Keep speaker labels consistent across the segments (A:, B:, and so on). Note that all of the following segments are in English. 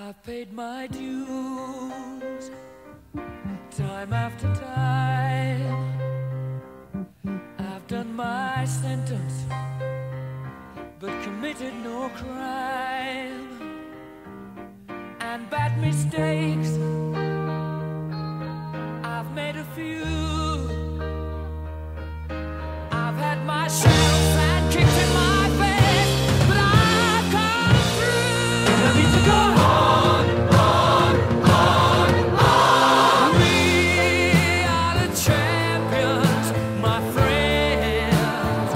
A: I've paid my dues, time after time. I've done my sentence, but committed no crime. And bad mistakes, I've made a few. I've had my share of bad kicks in my face, but I've come through. And I need to go on, on, on, on. We are the champions, my friends,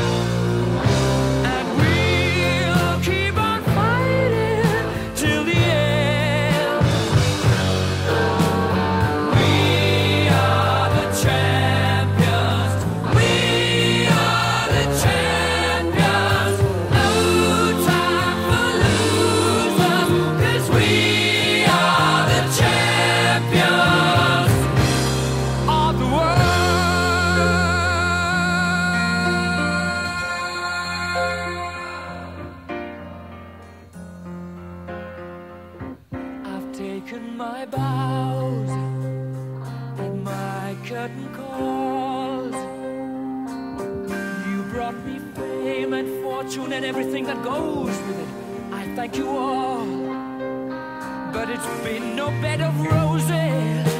A: and we'll keep on fighting till the end. We are the champions. We are the champions. No time for losers, 'cause we are the champions of the world. I've taken my bows and my curtain calls. You brought me fame and fortune and everything that goes with it. I thank you all, but it's been no bed of roses.